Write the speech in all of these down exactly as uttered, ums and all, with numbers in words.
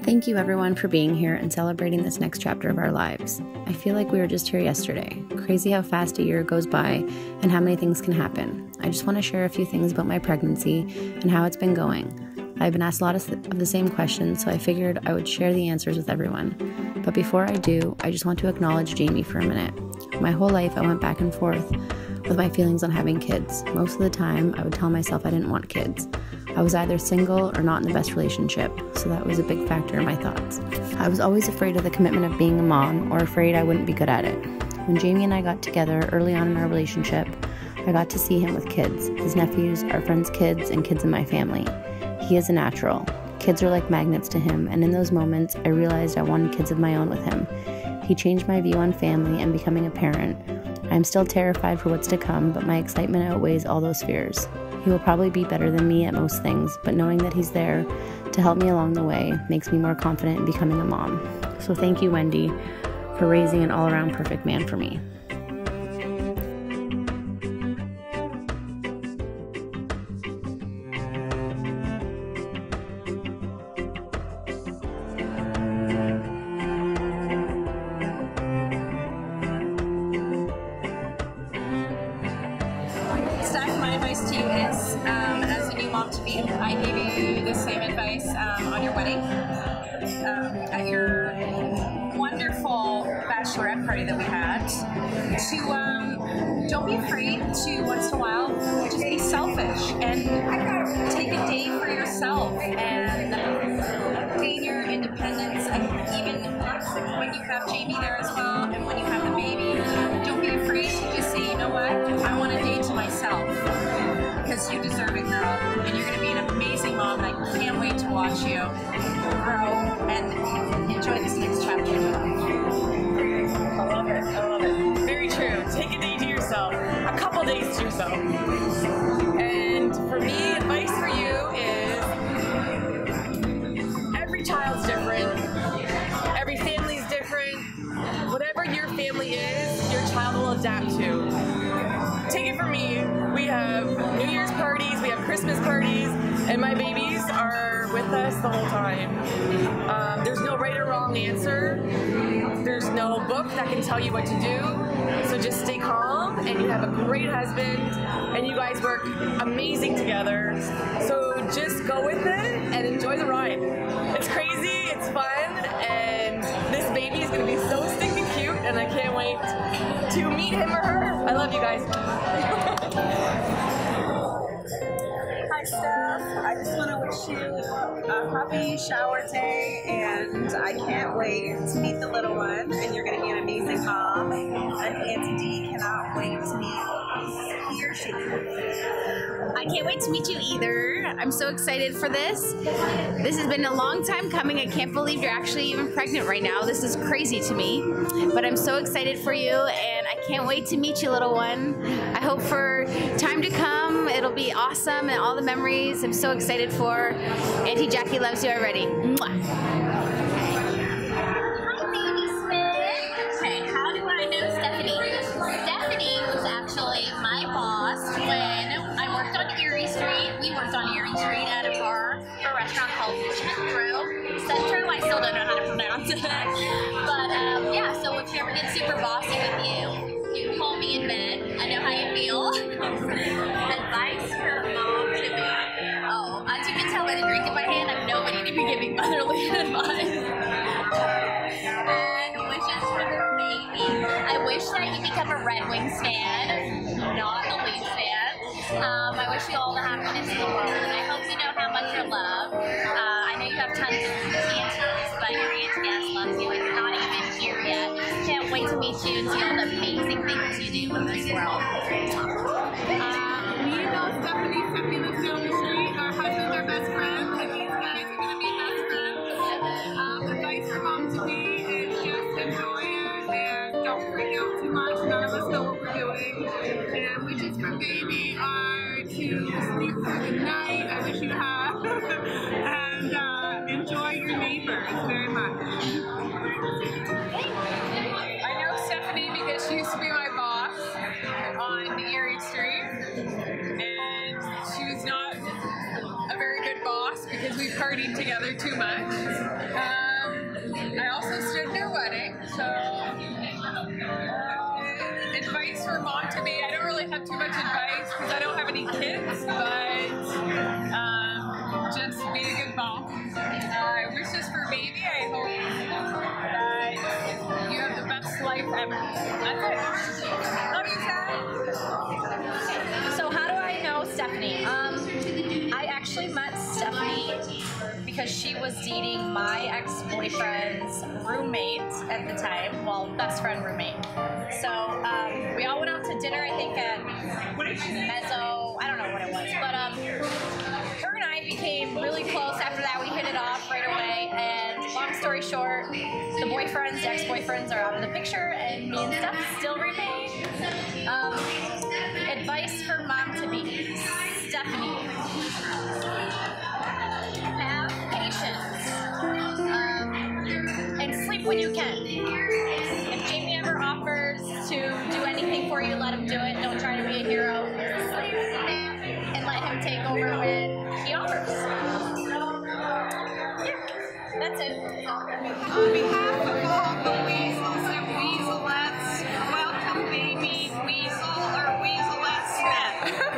Thank you everyone for being here and celebrating this next chapter of our lives. I feel like we were just here yesterday. Crazy how fast a year goes by and how many things can happen. I just want to share a few things about my pregnancy and how it's been going. I've been asked a lot of, th- of the same questions, so I figured I would share the answers with everyone. But before I do, I just want to acknowledge Jamie for a minute. My whole life I went back and forth with my feelings on having kids. Most of the time, I would tell myself I didn't want kids. I was either single or not in the best relationship, so that was a big factor in my thoughts. I was always afraid of the commitment of being a mom, or afraid I wouldn't be good at it. When Jamie and I got together early on in our relationship, I got to see him with kids, his nephews, our friends' kids, and kids in my family. He is a natural. Kids are like magnets to him, and in those moments, I realized I wanted kids of my own with him. He changed my view on family and becoming a parent. I am still terrified for what's to come, but my excitement outweighs all those fears. He will probably be better than me at most things, but knowing that he's there to help me along the way makes me more confident in becoming a mom. So thank you, Wendy, for raising an all-around perfect man for me. Steph, my advice to you is, um, as a new mom to be, I gave you the same advice um, on your wedding, um, at your wonderful bachelorette party that we had, to um, don't be afraid to, once in a while, just be selfish and take a day for yourself and gain your independence. And even when you have Jamie there as well, and when you have the baby, don't be afraid to just say, you know what, I want a day to myself, because you deserve it, girl, and you're going to be an amazing mom, and I can't wait to watch you grow and enjoy this next chapter. I love it, I love it. Very true. Take a day to yourself, a couple days to yourself. And for me, advice for you is every child's different, every family's different. Whatever your family is, your child will adapt to. Take it from me, we have New Year's parties, we have Christmas parties, and my babies are with us the whole time. Um, there's no right or wrong answer. There's no book that can tell you what to do. So just stay calm, and you have a great husband, and you guys work amazing together. So just go with it and enjoy the ride. It's crazy, it's fun, and this baby is gonna be so stinking cute, and I can't wait to meet him or her. I love you guys. Hi Steph, I just want to wish you a happy shower day, and I can't wait to meet the little one, and you're going to be an amazing mom, and Auntie D cannot wait to meet he or she. I can't wait to meet you either. I'm so excited for this. This has been a long time coming. I can't believe you're actually even pregnant right now. This is crazy to me, but I'm so excited for you, and I can't wait to meet you, little one. I hope for time to come, it'll be awesome, and all the memories I'm so excited for. Auntie Jackie loves you already. Mwah. Hi, Baby Smith. Okay, how do I know Stephanie? Stephanie was actually my boss when I worked on Erie Street. We worked on Erie Street at a bar or a restaurant called Centro. Centro, I still don't know how to pronounce it. But um, yeah, so if you ever get super bossy with you, you call me in bed. I know how you feel. Advice for mom to be. Oh, as you can tell by the drink in my hand, I'm nobody to be giving motherly advice. And wishes for the baby. I wish that you become a Red Wings fan, not a Leafs fan. Um, I wish you all the happiness in the world, and I hope you know how much you're loved. Uh, I know you have tons of aunties, but your auntie Ann loves you, and you're not even here yet. Can't wait to meet you and see all the amazing things you do in this world. Uh, we know Stephanie. Stephanie lives down the street. Our husbands are best friends, and these guys are going to be best friends. Um, advice for mom to be is just enjoy it and don't freak out too much. None of us know what we're doing. And wishes for baby are to sleep through the night. I wish you have. And uh, enjoy your neighbors very much. I know Stephanie because she used to be my boss on Erie Street, and she was not a very good boss because we partied together too much. Um, I also stood in her wedding, so uh, advice for mom to be. I don't really have too much advice because I don't have any kids, but um, just be a good mom. Uh, wishes for baby. I hope that you have the best life ever. That's it. Love you, Sam. So how do I know Stephanie? Um, I actually met Stephanie because she was dating my ex-boyfriend's roommate at the time, well, best friend roommate. So um, we all went out to dinner, I think at Mezzo, I don't know what it was, but um, her and I became really close. After that, we hit it off right away, and long story short, the boyfriends, the ex-boyfriends are out of the picture, and me and Steph still remain. Um, advice for mom-to-be, Stephanie. Have patience. Um, and sleep when you can. If Jamie ever offers to do anything for you, let him do it. Don't try to be a hero. Sleep and let him take over when he offers. Yeah, that's it. On behalf of all the weasels and weaselettes, welcome baby Weasel or Weaselette Smith.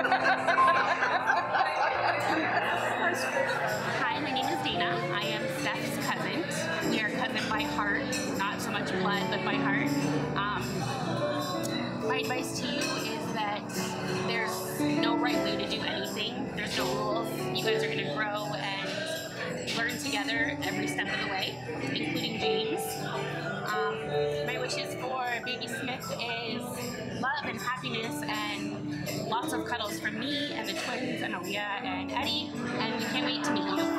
Hi, my name is Dana. I am Steph's cousin. We are cousin by heart, not so much blood, but by heart. Um, my advice to you is that there's no right way to do anything. There's no rules. You guys are going to grow and learn together every step of the way, including James. Um, my wishes for baby Smith is love and happiness and lots of cuddles from me and the twins and Aaliyah and Eddie, and we can't wait to meet you.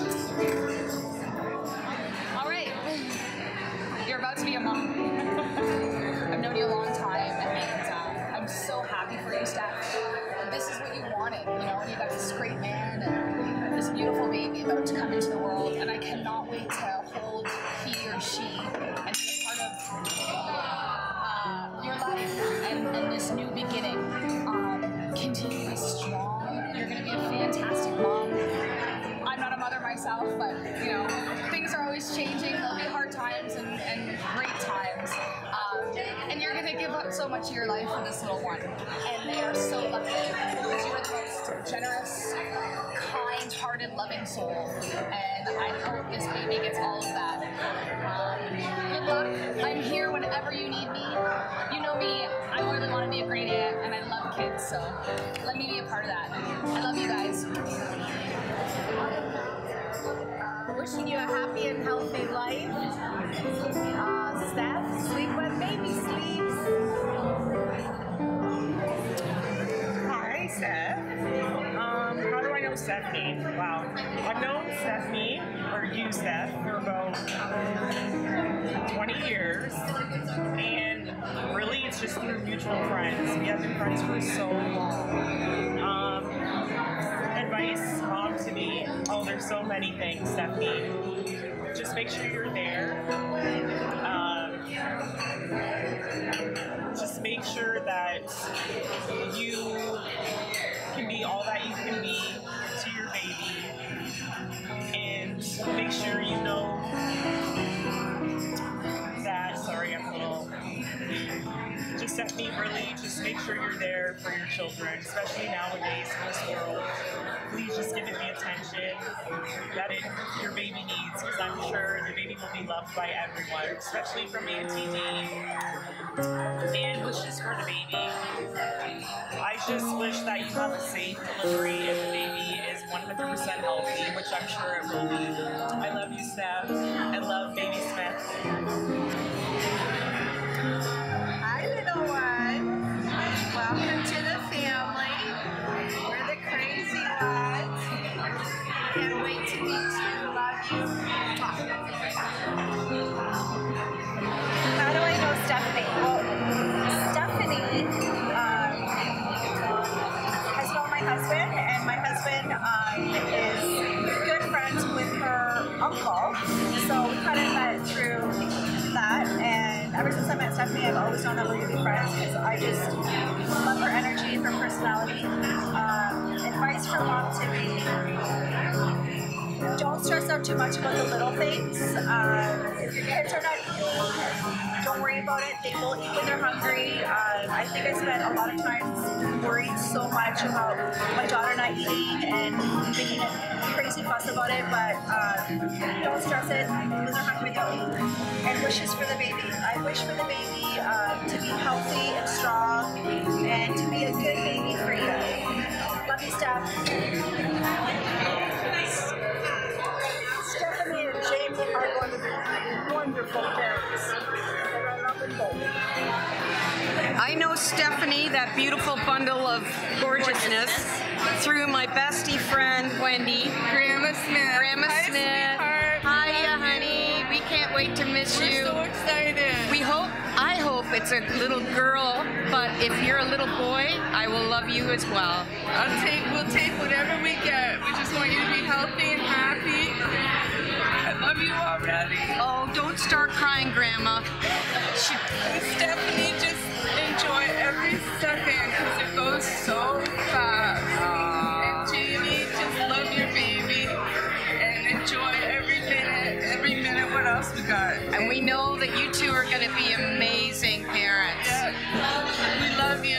All right, you're about to be a mom. I've known you a long time, and uh, I'm so happy for you, Steph. This is what you wanted, you know, and you got this great man and this beautiful baby about to come into the world, and I cannot wait to hold he or she and be a part of uh, your life and, and this new beginning. Um, continue to be strong. You're going to be a fantastic mom. I'm not a mother myself, but, you know, things are always changing. There'll be hard times and, and great times. Um, and you're going to give up so much of your life for this little one. And they are so lucky because you are the most generous, kind-hearted, loving soul. And I hope this baby gets all of that. Um, good luck. I'm here whenever you need me. You know me. I really want to be a great aunt, and I love kids, so let me be a part of that. I love you guys. Uh, wishing you a happy and healthy life. Uh, Steph, sleep when baby sleeps. Hi, Steph. Um, how do I know Stephanie? Wow. I've known Stephanie, or you, Steph, for about twenty years. And really, it's just through mutual friends. We have been friends for so long. Um, advice, mom to me. Oh, there's so many things, Stephanie. Just make sure you're there. Um, just make sure that you can be all that you can be to your baby. And make sure you know that, sorry, I'm a little, just Stephanie, really just make sure you're there for your children, especially nowadays in this world. Please just give it the attention that it, your baby needs, because I'm sure the baby will be loved by everyone, especially from A T D. And wishes for the baby. I just wish that you have a safe delivery and the baby is one hundred percent healthy, which I'm sure it will be. I love you, Steph. I love baby Smith. Hi, little one. Welcome to the family. We're the crazy ones. Can't wait to meet you. Love you. How do I know Stephanie? Well, Stephanie um, has known my husband, and my husband um, is good friends with her uncle. So we kind of met through that, and ever since I met Stephanie, I've always known that we're going to be friends because I just love her energy and her personality. Um, advice from mom to me. don't stress out too much about the little things. Um, if your kids are not eating, don't worry about it. They will eat when they're hungry. Um, I think I spent a lot of times worried so much about my daughter not eating and making a crazy fuss about it, but um, don't stress it. When they're hungry, they'll eat. And wishes for the baby. I wish for the baby um, to be healthy and strong and to be a good baby for you. Love you, Steph. Stephanie and Jamie are going to be wonderful parents. And I love them both. I know Stephanie, that beautiful bundle of gorgeousness, through my bestie friend, Wendy. Grandma Smith. Grandma Hi, Smith. sweetheart. Hiya, honey. We can't wait to miss We're you. so excited. We hope, I hope it's a little girl, but if you're a little boy, I will love you as well. I'll take, we'll take whatever we get. We just want you to be healthy and happy. I love you already. Oh, don't start crying, Grandma. She, Stephanie, just enjoy every second because it goes so fast. And Jamie, just love your baby and enjoy every minute, every minute what else we got. And we know that you two are going to be amazing parents. Yeah. We love you.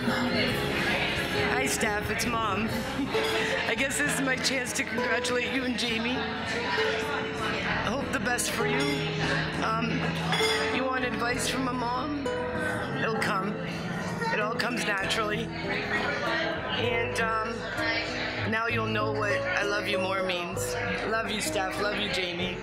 Hi, Steph. It's Mom. I guess this is my chance to congratulate you and Jamie. I hope the best for you. Um, you want advice from a mom? It'll come. It all comes naturally. And um, now you'll know what I love you more means. Love you, Steph. Love you, Jamie.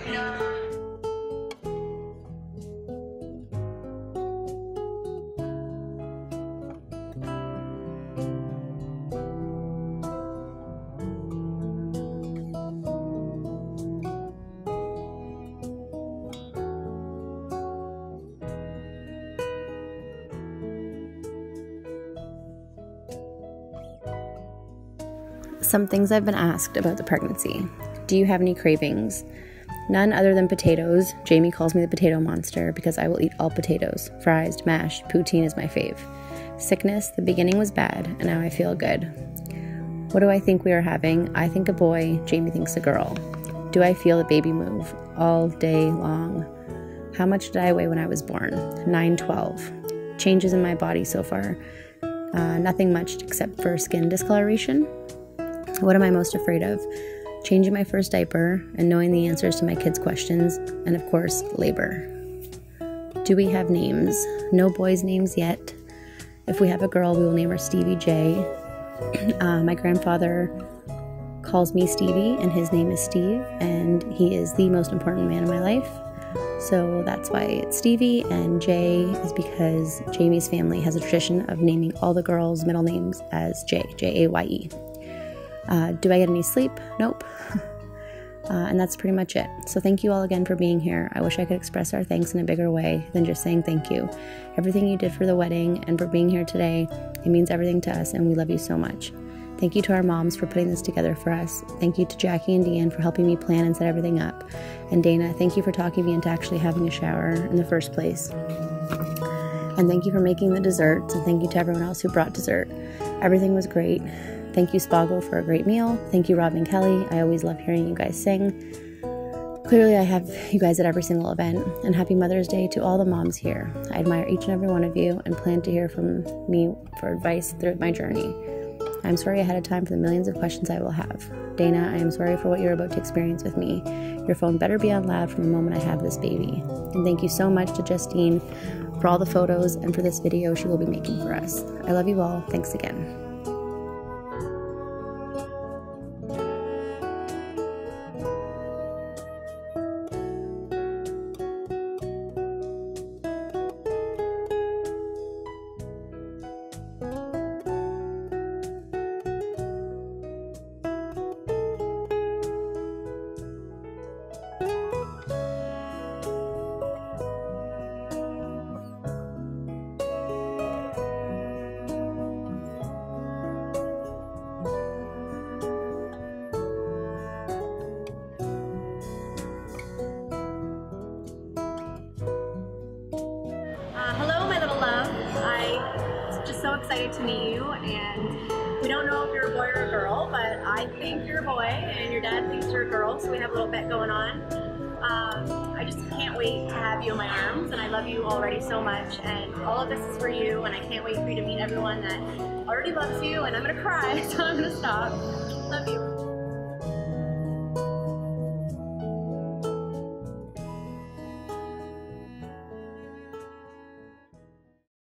Some things I've been asked about the pregnancy. Do you have any cravings? None other than potatoes. Jamie calls me the potato monster because I will eat all potatoes. Fries, mashed, poutine is my fave. Sickness, the beginning was bad, and now I feel good. What do I think we are having? I think a boy, Jamie thinks a girl. Do I feel the baby move? All day long. How much did I weigh when I was born? nine twelve. Changes in my body so far. Uh, nothing much except for skin discoloration. What am I most afraid of? Changing my first diaper and knowing the answers to my kids' questions, and of course, labor. Do we have names? No boys' names yet. If we have a girl, we will name her Stevie J. Uh, my grandfather calls me Stevie, and his name is Steve, and he is the most important man in my life. So that's why it's Stevie, and Jay is because Jamie's family has a tradition of naming all the girls' middle names as J, J A Y E. Uh, do I get any sleep? Nope. Uh, and that's pretty much it. So thank you all again for being here. I wish I could express our thanks in a bigger way than just saying thank you. Everything you did for the wedding and for being here today, it means everything to us, and we love you so much. Thank you to our moms for putting this together for us. Thank you to Jackie and Deanne for helping me plan and set everything up. And Dana, thank you for talking me into actually having a shower in the first place. And thank you for making the desserts, and thank you to everyone else who brought dessert. Everything was great. Thank you, Spago, for a great meal. Thank you, Rob and Kelly. I always love hearing you guys sing. Clearly, I have you guys at every single event. And happy Mother's Day to all the moms here. I admire each and every one of you and plan to hear from me for advice through my journey. I'm sorry ahead of time for the millions of questions I will have. Dana, I am sorry for what you're about to experience with me. Your phone better be on loud from the moment I have this baby. And thank you so much to Justine for all the photos and for this video she will be making for us. I love you all. Thanks again. So excited to meet you, and we don't know if you're a boy or a girl, but I I think you're a boy and your dad thinks you're a girl, so we have a little bet going on. Um, I just can't wait to have you in my arms, and I love you already so much, and all of this is for you, and I can't wait for you to meet everyone that already loves you, and I'm gonna cry, so I'm gonna stop. Love you.